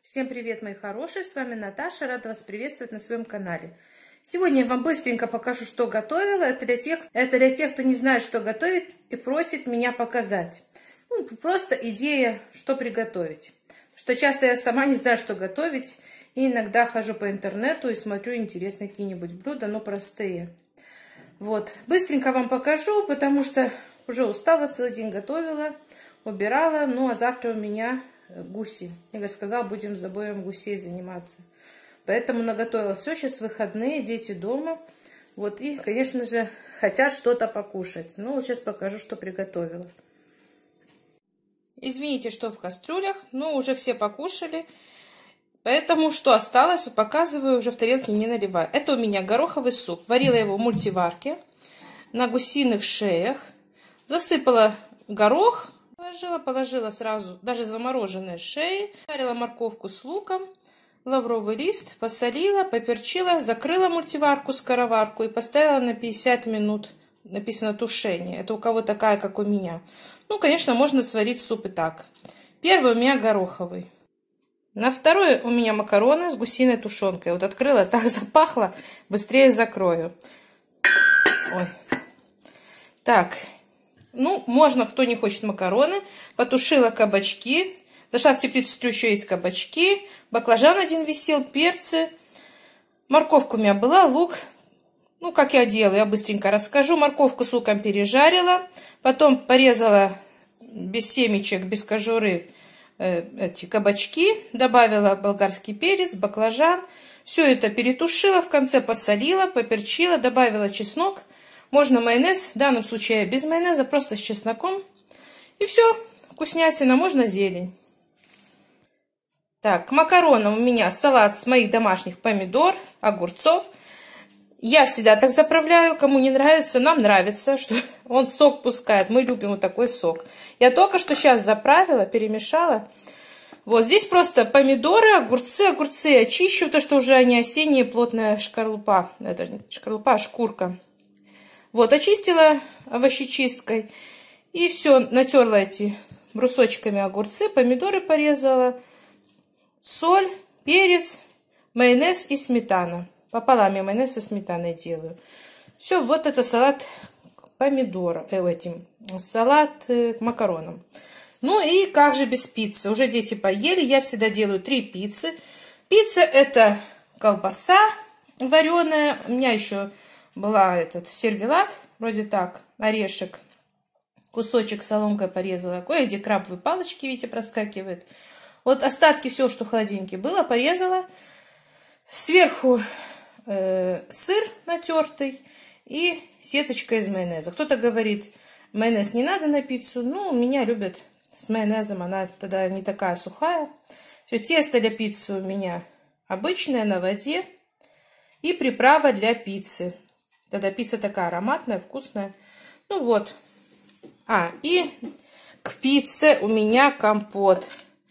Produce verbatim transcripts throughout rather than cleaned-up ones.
Всем привет, мои хорошие, с вами Наташа, рада вас приветствовать на своем канале. Сегодня я вам быстренько покажу, что готовила. Это для тех, это для тех, кто не знает, что готовить и просит меня показать. Ну, просто идея, что приготовить. Что часто я сама не знаю, что готовить, и иногда хожу по интернету и смотрю интересные какие-нибудь блюда, но простые. Вот, быстренько вам покажу, потому что уже устала, целый день готовила, убирала, ну а завтра у меня гуси. Игорь сказал, будем с забоем гусей заниматься. Поэтому наготовила все. Сейчас выходные, дети дома. Вот, и, конечно же, хотят что-то покушать. Ну, вот сейчас покажу, что приготовила. Извините, что в кастрюлях, но уже все покушали. Поэтому, что осталось, показываю, уже в тарелке не наливаю. Это у меня гороховый суп. Варила его в мультиварке на гусиных шеях. Засыпала горох. Положила, положила сразу даже замороженные шеи, жарила морковку с луком, лавровый лист, посолила, поперчила, закрыла мультиварку, скороварку и поставила на пятьдесят минут, написано тушение. Это у кого такая, как у меня. Ну, конечно, можно сварить суп и так. Первый у меня гороховый. На второй у меня макароны с гусиной тушенкой. Вот открыла, так запахло, быстрее закрою. Ой. Так. Ну, можно, кто не хочет макароны. Потушила кабачки. Зашла в теплицу, еще есть кабачки. Баклажан один висел, перцы. Морковка у меня была, лук. Ну, как я делаю, я быстренько расскажу. Морковку с луком пережарила. Потом порезала без семечек, без кожуры э, эти кабачки. Добавила болгарский перец, баклажан. Все это перетушила. В конце посолила, поперчила. Добавила чеснок. Можно майонез, в данном случае без майонеза, просто с чесноком. И все, вкуснятина, можно зелень. Так, к макаронам у меня салат с моих домашних помидор, огурцов. Я всегда так заправляю, кому не нравится, нам нравится, что он сок пускает. Мы любим вот такой сок. Я только что сейчас заправила, перемешала. Вот здесь просто помидоры, огурцы, огурцы очищу, то что уже они осенние, плотная шкарлупа. Это не шкарлупа, а шкурка. Вот, очистила овощечисткой. И все, натерла эти брусочками огурцы, помидоры порезала. Соль, перец, майонез и сметана. Пополам я майонез со сметаной делаю. Все, вот это салат помидора, э, этим, салат э, к макаронам. Ну и как же без пиццы? Уже дети поели, я всегда делаю три пиццы. Пицца это колбаса вареная. У меня еще была этот сервелат, вроде так, орешек. Кусочек соломкой порезала. Кое-где крабовые палочки, видите, проскакивает. Вот остатки, все, что в холодильнике было, порезала. Сверху э, сыр натертый и сеточка из майонеза. Кто-то говорит, майонез не надо на пиццу. Ну, меня любят с майонезом, она тогда не такая сухая. Все, тесто для пиццы у меня обычное, на воде. И приправа для пиццы. Тогда пицца такая ароматная, вкусная. Ну вот. А, и к пицце у меня компот.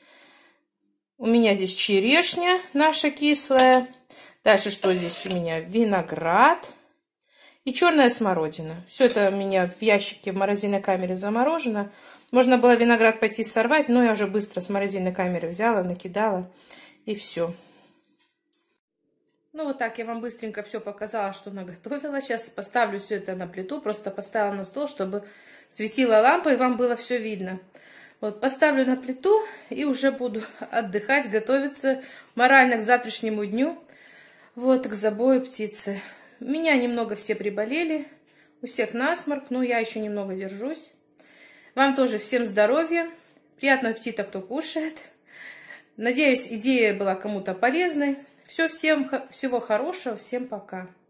У меня здесь черешня наша кислая. Дальше что здесь у меня? Виноград и черная смородина. Все это у меня в ящике в морозильной камере заморожено. Можно было виноград пойти сорвать, но я уже быстро с морозильной камеры взяла, накидала и все. Ну, вот так я вам быстренько все показала, что наготовила. Сейчас поставлю все это на плиту. Просто поставила на стол, чтобы светила лампа и вам было все видно. Вот, поставлю на плиту и уже буду отдыхать, готовиться морально к завтрашнему дню. Вот, к забою птицы. Меня немного все приболели. У всех насморк, но я еще немного держусь. Вам тоже всем здоровья. Приятного аппетита, кто кушает. Надеюсь, идея была кому-то полезной. Все, всем всего хорошего, всем пока.